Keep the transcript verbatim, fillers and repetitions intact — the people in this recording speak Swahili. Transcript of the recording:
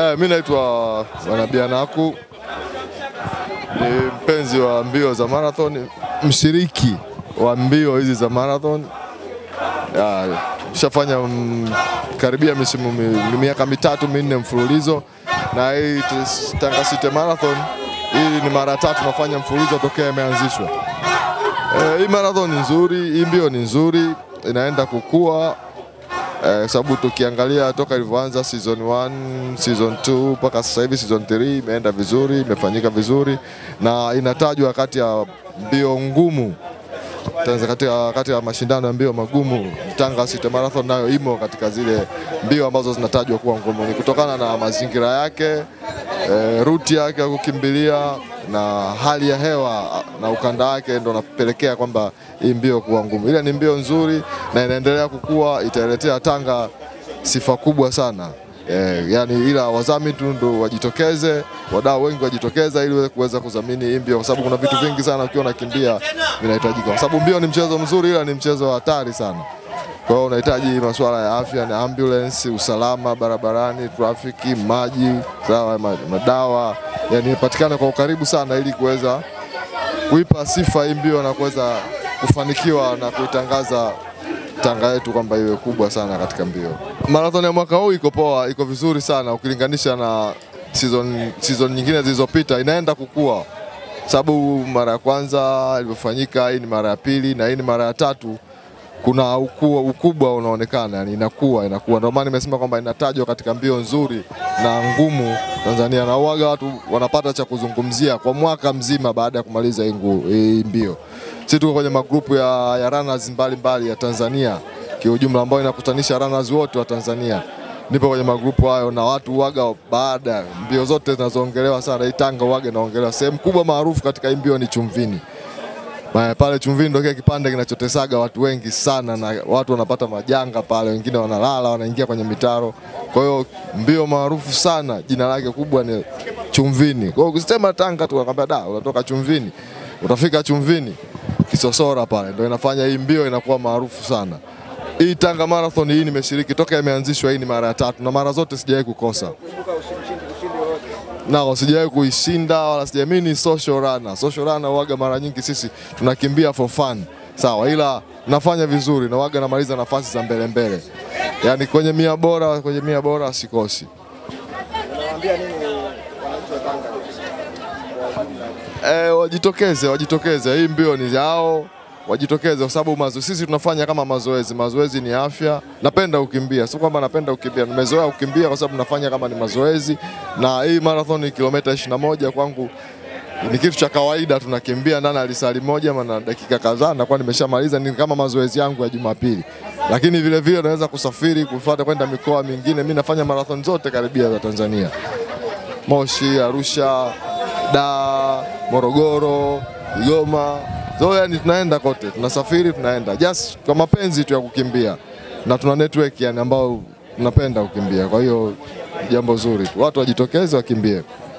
Eh, mimi naitwa Wanabianaku. Ni mpenzi wa mbio za marathon, mshiriki wa mbio hizi za marathon. Ya, nishafanya karibia misimu miaka mitatu minne mfululizo, na hii Tanga City Marathon hii ni mara tatu nafanya mfululizo tokea imeanzishwa. Eh, hii marathon ni nzuri, hii mbio ni nzuri, inaenda kukua. Eh, sababu tukiangalia toka ilivyoanza season one, season two mpaka sasa hivi season three imeenda vizuri, imefanyika vizuri, na inatajwa kati ya mbio ngumu Tanzania, kati ya kati ya mashindano ya mbio magumu. Tanga City Marathon nayo imo katika zile mbio ambazo zinatajwa kuwa ngumu, ni kutokana na mazingira yake, e, ruti yake ya kukimbilia na hali ya hewa na ukanda wake, ndio napelekea kwamba hii mbio kuwa ngumu. Ile ni mbio nzuri na inaendelea kukua, italetea Tanga sifa kubwa sana. E, yani ila wazami tu ndio wajitokeze, wadau wengi wajitokeza ili kuweza kudhamini hii mbio, kwa sababu kuna vitu vingi sana ukiwa unakimbia vinahitajika, kwa sababu mbio ni mchezo mzuri ila ni mchezo hatari sana. Kwa hiyo unahitaji masuala ya afya na ambulance, usalama barabarani, trafiki, maji, sawa, madawa, yani ipatikane kwa ukaribu sana ili kuweza kuipa sifa hii mbio na kuweza kufanikiwa na kuitangaza Tanga yetu kwamba iwe kubwa sana katika mbio. Marathon ya mwaka huu iko poa, iko vizuri sana ukilinganisha na season season nyingine zilizopita, inaenda kukua. Sababu mara ya kwanza ilipofanyika, hii ni mara ya pili na hii ni mara ya tatu, kuna ukubwa, ukubwa unaonekana, yani inakuwa inakuwa. Ndio maana nimesema kwamba inatajwa katika mbio nzuri na ngumu Tanzania, na waga watu wanapata cha kuzungumzia kwa mwaka mzima baada ya kumaliza hii mbio. Sisi tuko kwenye magrupu ya, ya runners mbalimbali ya Tanzania kiujumla, ambao inakutanisha runners wote wa Tanzania. Nipo kwenye magrupu hayo, na watu waga baada mbio zote zinazoongelewa sana hii Tanga waga naongelewa. Sehemu kubwa maarufu katika hii mbio ni Chumvini. Baya pale Chumvini ndio kile kipande kinachotesaga watu wengi sana, na watu wanapata majanga pale, wengine wanalala, wanaingia kwenye mitaro. Kwa hiyo mbio maarufu sana, jina lake kubwa ni Chumvini. Kwa hiyo ukisema Tanga tu akwambia da, unatoka Chumvini, utafika Chumvini Kisosora pale, ndio inafanya hii mbio inakuwa maarufu sana. Hii Tanga Marathon hii nimeshiriki toka imeanzishwa, hii ni mara ya tatu, na mara zote sijawahi kukosa. Na sijawahi kuishinda wala sijaamini social runner. Social runner waga mara nyingi sisi tunakimbia for fun. Sawa, ila nafanya vizuri na waga namaliza nafasi za mbele mbele. Yaani kwenye mia bora, kwenye mia bora sikosi. Unawaambia nini wananchi wa Tanga? Eh, wajitokeze, wajitokeze. Hii mbio ni yao. Wajitokeze kwa sababu mazoezi sisi tunafanya kama mazoezi. Mazoezi ni afya. Napenda kukimbia. Sio kwamba napenda kukimbia. Nimezoea kukimbia kwa sababu nafanya kama ni mazoezi. Na hii marathon ni kilomita ishirini na moja kwangu ni kitu cha kawaida, tunakimbia ndani ya lisali moja na dakika kadhaa na kwa nimeshamaliza, ni kama mazoezi yangu ya Jumapili. Lakini vile vile naweza kusafiri kufuata kwenda mikoa mingine. Mimi nafanya marathon zote karibia za Tanzania. Moshi, Arusha, Dar, Morogoro, Kigoma. So yani tunaenda kote, tunasafiri tunaenda. Just kwa mapenzi tu ya kukimbia. Na tuna network yani ambao tunapenda kukimbia. Kwa hiyo jambo zuri tu. Watu wajitokeze wakimbie.